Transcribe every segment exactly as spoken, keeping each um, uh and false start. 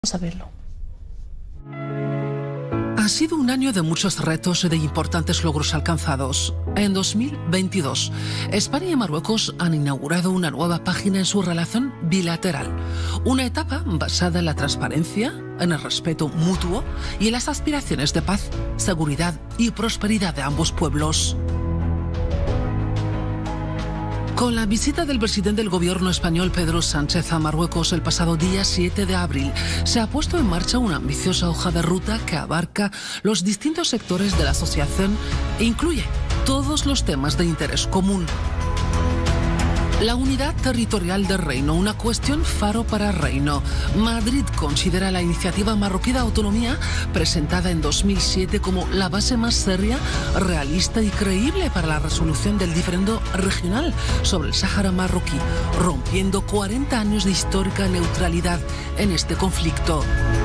Vamos a verlo. Ha sido un año de muchos retos y de importantes logros alcanzados. En dos mil veintidós, España y Marruecos han inaugurado una nueva página en su relación bilateral. Una etapa basada en la transparencia, en el respeto mutuo y en las aspiraciones de paz, seguridad y prosperidad de ambos pueblos. Con la visita del presidente del gobierno español Pedro Sánchez a Marruecos el pasado día siete de abril, se ha puesto en marcha una ambiciosa hoja de ruta que abarca los distintos sectores de la asociación e incluye todos los temas de interés común. La unidad territorial del Reino, una cuestión faro para el Reino. Madrid considera la iniciativa marroquí de autonomía presentada en dos mil siete como la base más seria, realista y creíble para la resolución del diferendo regional sobre el Sáhara marroquí, rompiendo cuarenta años de histórica neutralidad en este conflicto.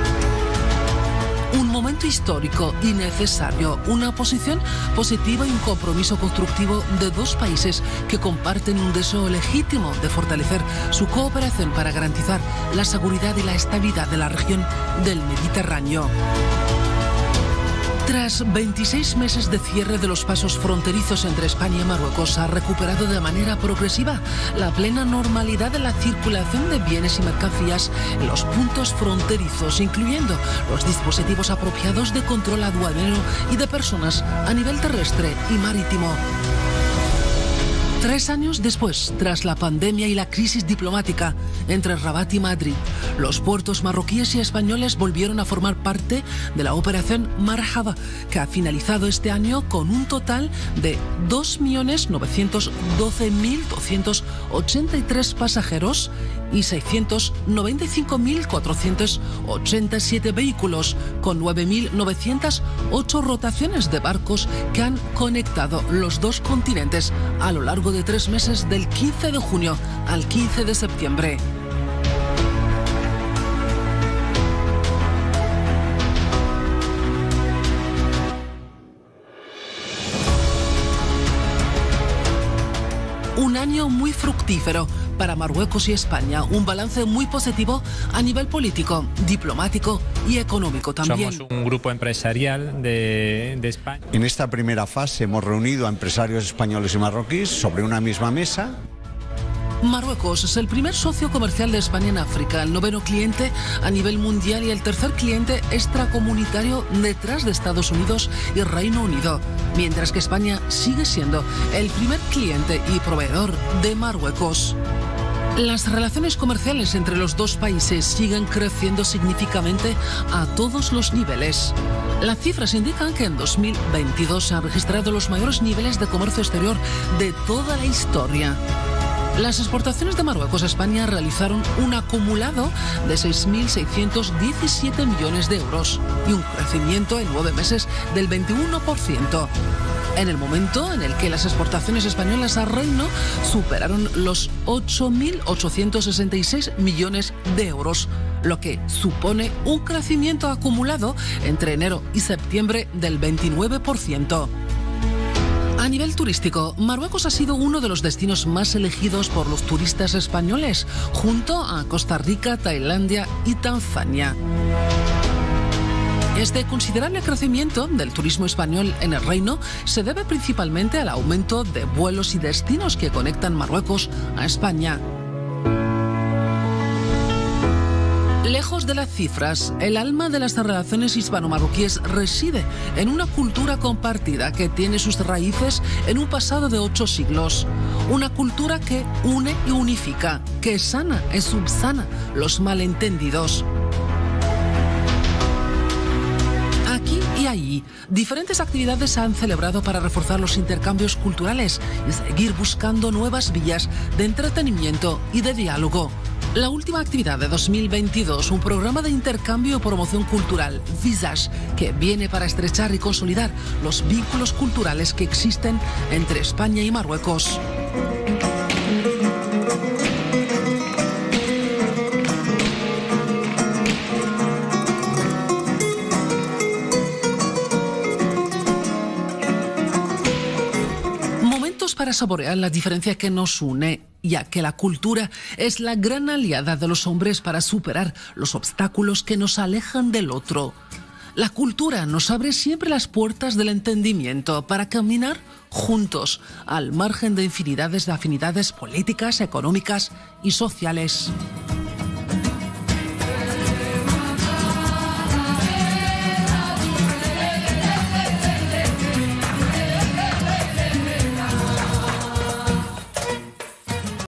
Un momento histórico y necesario, una posición positiva y un compromiso constructivo de dos países que comparten un deseo legítimo de fortalecer su cooperación para garantizar la seguridad y la estabilidad de la región del Mediterráneo. Tras veintiséis meses de cierre de los pasos fronterizos entre España y Marruecos, ha recuperado de manera progresiva la plena normalidad de la circulación de bienes y mercancías en los puntos fronterizos, incluyendo los dispositivos apropiados de control aduanero y de personas a nivel terrestre y marítimo. Tres años después, tras la pandemia y la crisis diplomática entre Rabat y Madrid, los puertos marroquíes y españoles volvieron a formar parte de la operación Marhaba, que ha finalizado este año con un total de dos millones novecientos doce mil doscientos ochenta y tres pasajeros y seiscientos noventa y cinco mil cuatrocientos ochenta y siete vehículos, con nueve mil novecientas ocho rotaciones de barcos que han conectado los dos continentes a lo largo de tres meses, del quince de junio al quince de septiembre. Un año muy fructífero para Marruecos y España, un balance muy positivo a nivel político, diplomático y económico también. Somos un grupo empresarial de, de España. En esta primera fase hemos reunido a empresarios españoles y marroquíes sobre una misma mesa. Marruecos es el primer socio comercial de España en África, el noveno cliente a nivel mundial y el tercer cliente extracomunitario detrás de Estados Unidos y Reino Unido, mientras que España sigue siendo el primer cliente y proveedor de Marruecos. Las relaciones comerciales entre los dos países siguen creciendo significativamente a todos los niveles. Las cifras indican que en dos mil veintidós se han registrado los mayores niveles de comercio exterior de toda la historia. Las exportaciones de Marruecos a España realizaron un acumulado de seis mil seiscientos diecisiete millones de euros y un crecimiento en nueve meses del veintiuno por ciento. En el momento en el que las exportaciones españolas al Reino superaron los ocho mil ochocientos sesenta y seis millones de euros, lo que supone un crecimiento acumulado entre enero y septiembre del veintinueve por ciento. A nivel turístico, Marruecos ha sido uno de los destinos más elegidos por los turistas españoles, junto a Costa Rica, Tailandia y Tanzania. Este considerable crecimiento del turismo español en el Reino se debe principalmente al aumento de vuelos y destinos que conectan Marruecos a España. Lejos de las cifras, el alma de las relaciones hispano-marroquíes reside en una cultura compartida que tiene sus raíces en un pasado de ocho siglos. Una cultura que une y unifica, que sana y subsana los malentendidos. Aquí y allí, diferentes actividades se han celebrado para reforzar los intercambios culturales y seguir buscando nuevas vías de entretenimiento y de diálogo. La última actividad de dos mil veintidós, un programa de intercambio y promoción cultural, Visage, que viene para estrechar y consolidar los vínculos culturales que existen entre España y Marruecos. para saborear la diferencia que nos une, ya que la cultura es la gran aliada de los hombres para superar los obstáculos que nos alejan del otro. La cultura nos abre siempre las puertas del entendimiento para caminar juntos, al margen de infinidades de afinidades políticas, económicas y sociales.